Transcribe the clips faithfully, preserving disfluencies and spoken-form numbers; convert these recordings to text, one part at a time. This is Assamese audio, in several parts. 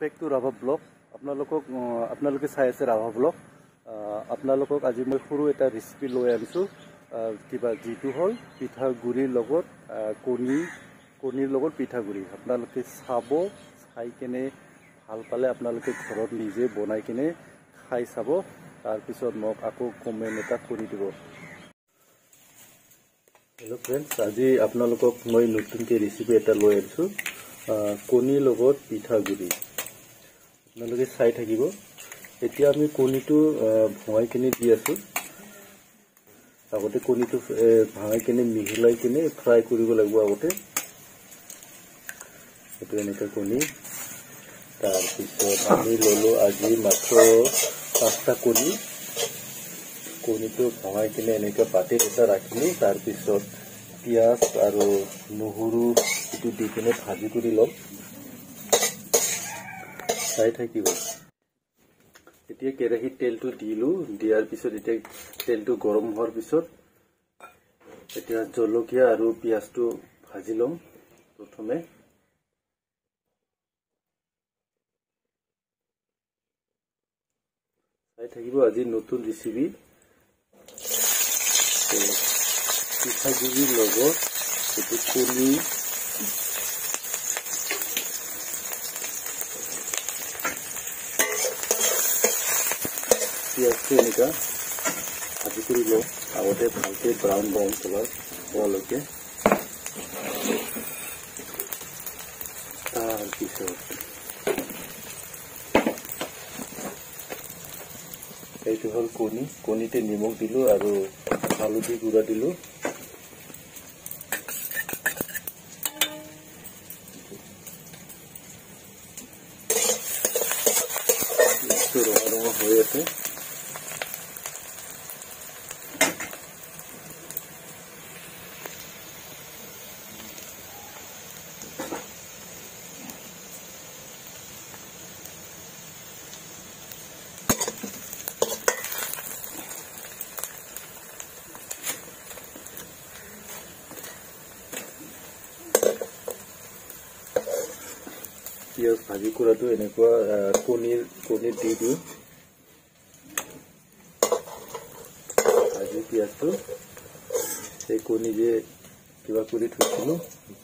Welcome back to Rava Blog. আপোনালোকক আপোনালোকে চাই আছে Rava Blog. আপোনালোকক আজি মই সৰু এটা ৰেচিপি লৈ আনিছো কিবা জিতু হল পিঠাগুড়িৰ লগত কণী কণীৰ লগত পিঠাগুড়ি আপোনালোকে চাব চাই কেনে ভাল পালে আপোনালোকে ঘৰত নিজে বনাই কেনে খাই চাব তাৰ পিছত মোক আকৌ কমেন্ট এটা কৰি দিব Hello friends আজি আপোনালোকক মই নতুনকৈ ৰেচিপি এটা লৈ আনিছো কণীৰ লগত পিঠাগুড়ি আপোনালোকে চাই থাকিব এতিয়া আমি কণীটো ভঙাই কিনে দি আছো আগতে কণীটো ভাঙাই কিনে মিহলাই কিনে ফ্ৰাই কৰিব লাগিব আগতে এটো এনেকা কণী তাৰ পিছত আমি ললো আজি মাত্ৰ পাঁচটা কণী কণীটো ভঙাই কিনে এনেকা পাতিত এটা ৰাখিলো তাৰ পিছত পিয়াজ আৰু নহৰু এটো দি কিনে ভাজি কৰি লম চাই থাকিব এতিয়া কেৰাহীত তেলটো দিলো দিয়াৰ পিছত এতিয়া তেলটো গৰম হোৱাৰ পিছত এতিয়া জলকীয়া আৰু পিয়াজটো ভাজি লম প্ৰথমে চাই থাকিব আজি নতুন ৰেচিপি পিঠাগুড়িৰ লগত এটো কণী পিয়াজটো এনেকা ভাজি কৰি লওঁ আগতে ভালকে ব্ৰাউন ব্ৰাউন কালাৰ হোৱালৈকে তাৰপিছত এইটো হ'ল কণী কণীতে নিমখ দিলো আৰু হালধি গুড়া দিলো ৰঙা ৰঙা হৈ আছে পিয়াজ ভাজি কৰাটো এনেকুৱা কণীৰ কণীত দি দিওঁ ভাজি পিয়াজটো সেই কণী যে কিবা কৰি থৈছিলো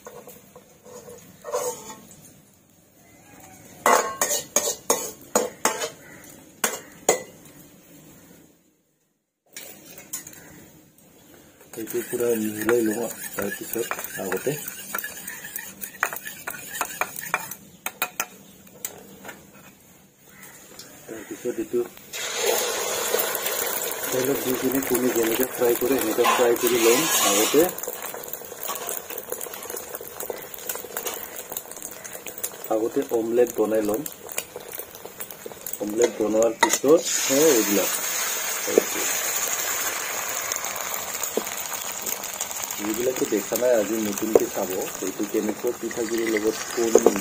এইটো পুৰা মিলাই লওঁ তাৰপিছত আগতে তাৰপিছত এইটো তেলত দি কিনে কণী যেনেকৈ ফ্ৰাই কৰে সেনেকৈ ফ্ৰাই কৰি ল'ম আগতে আগতে অমলেট বনাই ল'ম অমলেট বনোৱাৰ পিছত হে এইবিলাক যিবিলাকে দেখা নাই আজি নতুনকৈ চাব এইটো কেনেকৈ পিঠাগুড়িৰ লগত কণী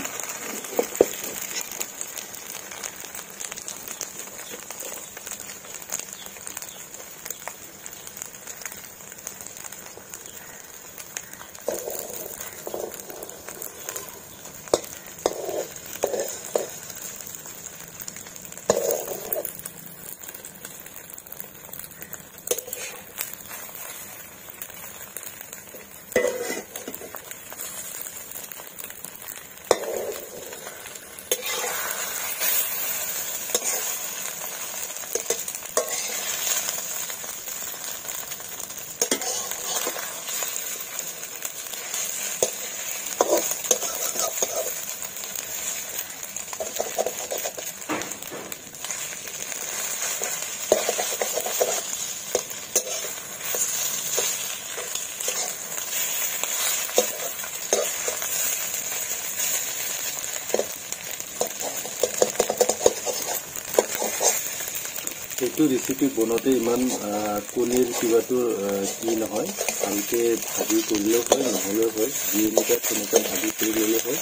এইটো ৰেচিপি বনাওঁতে ইমান কণীৰ কিবাটো কি নহয় ভালকে ভাজি কৰিলেও হয় নহ'লেও হয় যি এনেকুৱা তেনেকুৱা ভাজি কৰি ল'লে হয়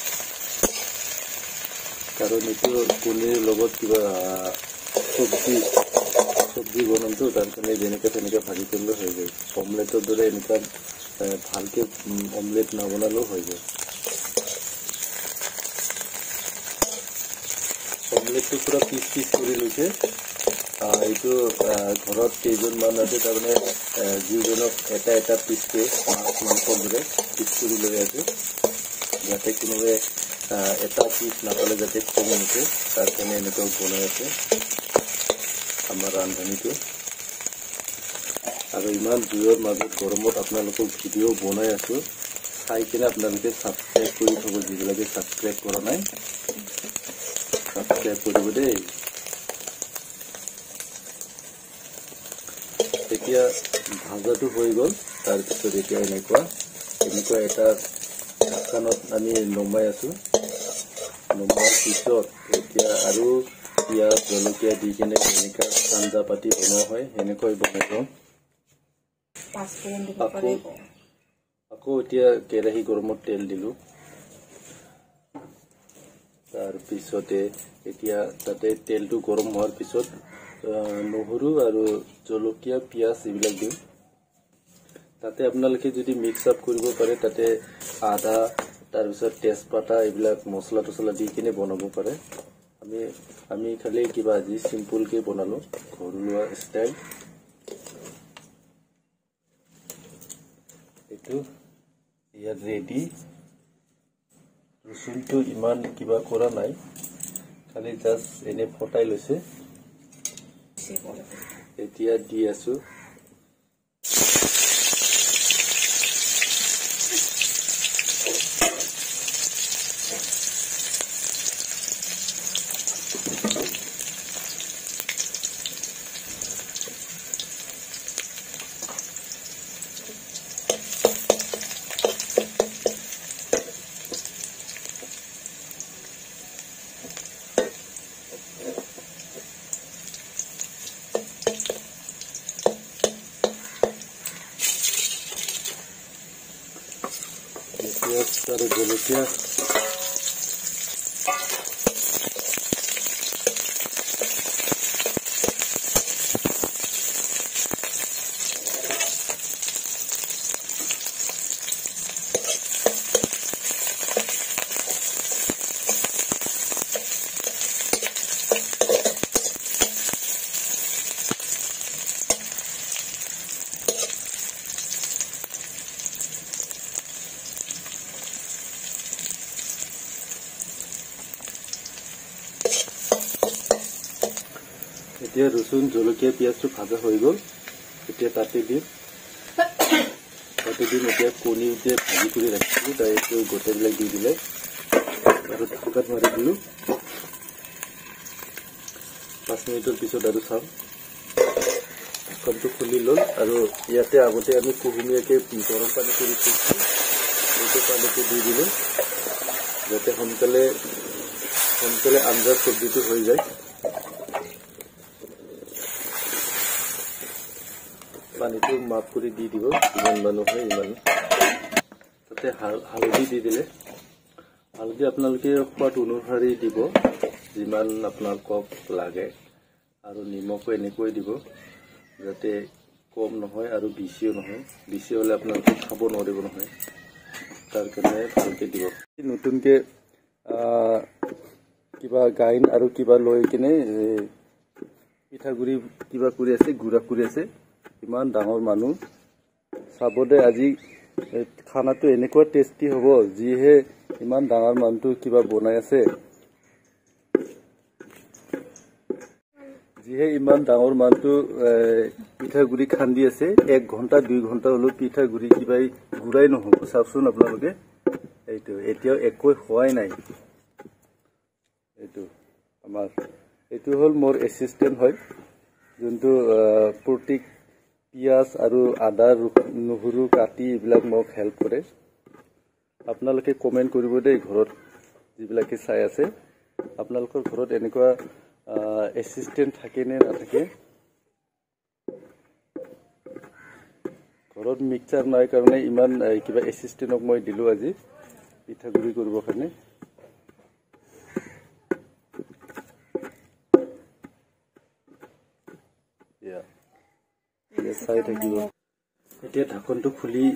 কাৰণ এইটো কণীৰ লগত কিবা চব্জি চব্জি বনাওঁতো তাৰ কাৰণে যেনেকৈ তেনেকৈ ভাজি কৰিলেও হৈ যায় অমলেটৰ দৰে এনেকুৱা ভালকে অমলেট নবনালেও হৈ যায় অমলেটটো পুৰা পিচ পিচ কৰি লৈছে এইটো ঘৰত কেইজনমান আছে তাৰমানে যিজনক এটা এটা পিচকে মাছ মাংস দৰে পিচ কৰি লৈ আছে যাতে কোনোবাই এটা পিচ নাপালে যাতে কম নুঠে তাৰ কাৰণে এনেকুৱা বনাই আছে আমাৰ ৰান্ধনীটো আৰু ইমান জুইৰ মাজত গৰমত আপোনালোকক ভিডিঅ' বনাই আছো চাই কিনে আপোনালোকে ছাবস্ক্ৰাইব কৰি থ'ব যিবিলাকে ছাবস্ক্ৰাইব কৰা নাই ছাবস্ক্ৰাইব কৰিব দেই এতিয়া ভাজাটো হৈ গ'ল তাৰপিছত এতিয়া এনেকুৱা এনেকুৱা এটা ঢাকনত আমি নমাই আছো নমোৱাৰ পিছত এতিয়া আৰু পিঁয়াজ জলকীয়া দি কিনে এনেকুৱা আঞ্জা পাতি বনোৱা হয় সেনেকৈ বনাই লওঁ আকৌ আকৌ এতিয়া কেৰাহী গৰমত তেল দিলোঁ তাৰপিছতে এতিয়া তাতে তেলটো গৰম হোৱাৰ পিছত নহৰু আৰু জলকীয়া পিঁয়াজ এইবিলাক দিওঁ তাতে আপোনালোকে যদি মিক্স আপ কৰিব পাৰে তাতে আদা তাৰপিছত তেজপাতা এইবিলাক মছলা টছলা দি কিনে বনাব পাৰে আমি আমি খালি কিবা আজি চিম্পুলকৈ বনালোঁ ঘৰুৱা ষ্টাইল এইটো ইয়াত ৰেডি ৰচুনটো ইমান কিবা কৰা নাই খালি জাষ্ট এনে ফটাই লৈছে এতিয়া দি আছো পিঁয়াজ আৰু জলকীয়া এতিয়া ৰচুন জলকীয়া পিঁয়াজটো ভাজা হৈ গ'ল এতিয়া তাতে দিম তাতে দিম এতিয়া কণী এতিয়া ভাজি কৰি ৰাখিছিলোঁ তাৰ এইটো গোটেইবিলাক দি দিলে আৰু ঢাকাত মাৰি দিলোঁ পাঁচ মিনিটৰ পিছত আৰু চাম ঢাকনটো খুলি ল'ল আৰু ইয়াতে আগতে আমি কুহুমীয়াকৈ গৰম পানী কৰি থৈছোঁ এইটো পানীটো দি দিলোঁ যাতে সোনকালে সোনকালে আঞ্জাৰ চব্জিটো হৈ যায় পানীটো মাপ কৰি দি দিব ইমান মানুহ হয় ইমান তাতে হালধি দি দিলে হালধি আপোনালোকে সোৱাদ অনুসৰি দিব যিমান আপোনালোকক লাগে আৰু নিমখো এনেকৈ দিব যাতে কম নহয় আৰু বেছিও নহয় বেছি হ'লে আপোনালোকে খাব নোৱাৰিব নহয় তাৰ কাৰণে ভালকৈ দিব নতুনকৈ কিবা গাইন আৰু কিবা লৈ কিনে পিঠাগুড়ি কিবা কৰি আছে গুড়া কৰি আছে ইমান ডাঙৰ মানুহ চাব দে আজি খানাটো এনেকুৱা টেষ্টি হ'ব যিহে ইমান ডাঙৰ মানুহটো কিবা বনাই আছে যিহে ইমান ডাঙৰ মানুহটো পিঠাগুড়ি খান্দি আছে এক ঘণ্টা দুই ঘণ্টা হ'লেও পিঠাগুড়ি কিবা গুড়াই নহ'ব চাওকচোন আপোনালোকে এইটো এতিয়াও একোৱে হোৱাই নাই এইটো আমাৰ এইটো হ'ল মোৰ এছিষ্টেণ্ট হয় যোনটো প্ৰত্যেক পিঁয়াজ আৰু আদা নহৰু কাটি এইবিলাক মোক হেল্প কৰে আপোনালোকে কমেণ্ট কৰিব দেই ঘৰত যিবিলাকে চাই আছে আপোনালোকৰ ঘৰত এনেকুৱা এছিষ্টেণ্ট থাকে নে নাথাকে ঘৰত মিক্সাৰ নাই কাৰণে ইমান কিবা এছিষ্টেণ্টক মই দিলোঁ আজি পিঠাগুড়ি কৰিবৰ কাৰণে চাই থাকিব এতিয়া ঢাকনটো খুলি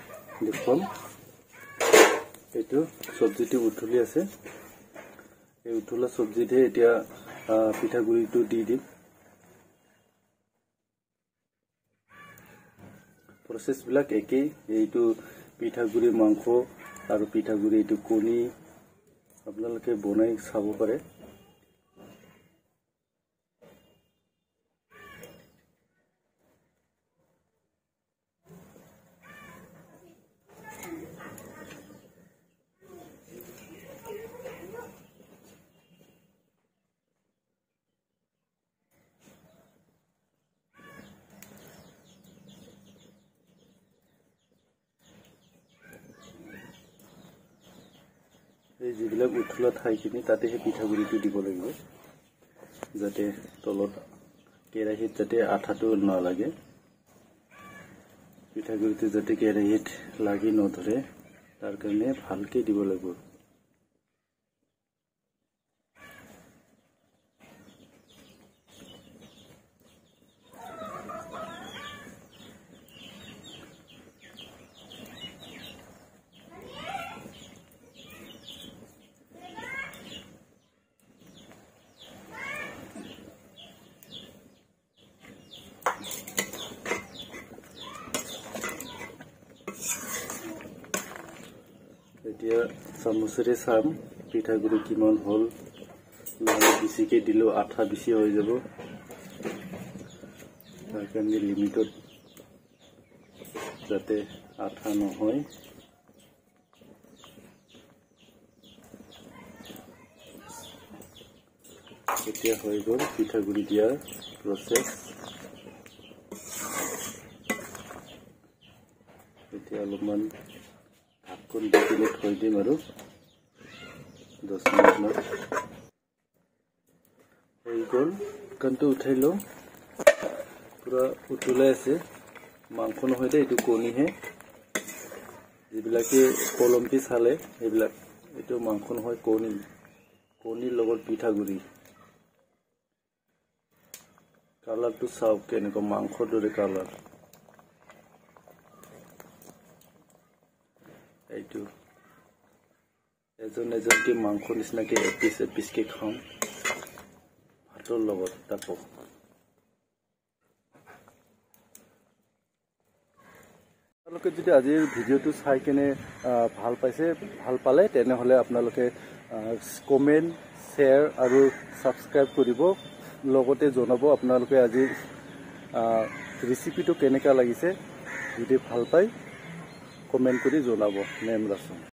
দেখুৱাম এইটো চব্জিটো উঠলি আছে এই এই উঠোলা চব্জিতে এতিয়া পিঠাগুড়িটো দি দিম। প্ৰচেছবিলাক একেই, এইটো পিঠাগুড়ি মাংস আৰু পিঠাগুড়ি এইটো কণী আপোনালোকে বনাই চাব পাৰে। এই যিবিলাক উঠোলা ঠাইখিনি তাতে সেই পিঠাগুড়িটো দিব লাগিব, যাতে তলত কেৰাহীত যাতে আঠাটো নালাগে, পিঠাগুড়িটো যাতে কেৰাহীত লাগি নধৰে তাৰ কাৰণে ভালকৈ দিব লাগিব। এতিয়া চামুচেৰে চাম পিঠাগুড়ি কিমান হ'ল, নহ'লে বেছিকৈ দিলেও আঠা বেছি হৈ যাব, তাৰ কাৰণে লিমিটত যাতে আঠা নহয়। এতিয়া হৈ গ'ল পিঠাগুড়ি দিয়াৰ প্ৰচেছ। এতিয়া অলপমান ঢাকন দি কিনে থৈ দিম আৰু দহ মিনিটমান হৈ গ'ল। ঢাকনটো উঠাই লওঁ, পূৰা উতলাই আছে। মাংস নহয় দে, এইটো কণীহে। যিবিলাকে কলমটি চালে সেইবিলাক, এইটো মাংস নহয়, কণী। কণীৰ লগত পিঠাগুড়ি। কালাৰটো চাওক কেনেকুৱা, মাংসৰ দৰে কালাৰ। এইটো এজন এজনকে মাংস নিচিনাকে এপিচ এপিচকে খাওঁ ভাতৰ লগত। তাকো আপোনালোকে যদি আজিৰ ভিডিঅ'টো চাই কেনে ভাল পাইছে, ভাল পালে, তেনেহ'লে আপোনালোকে কমেণ্ট, শ্বেয়াৰ আৰু ছাবস্ক্ৰাইব কৰিব। লগতে জনাব আপোনালোকে আজিৰ ৰেচিপিটো কেনেকুৱা লাগিছে। যদি ভাল পায় কমেণ্ট কৰি জনাব। নেম ৰাচন।